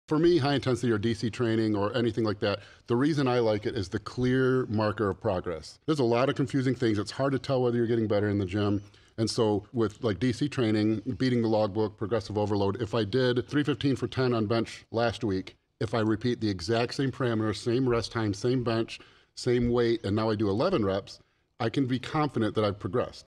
For me, high intensity or DC training or anything like that, the reason I like it is the clear marker of progress. There's a lot of confusing things. It's hard to tell whether you're getting better in the gym. And so with like DC training, beating the logbook, progressive overload, if I did 315 for 10 on bench last week, if I repeat the exact same parameters, same rest time, same bench, same weight, and now I do 11 reps, I can be confident that I've progressed.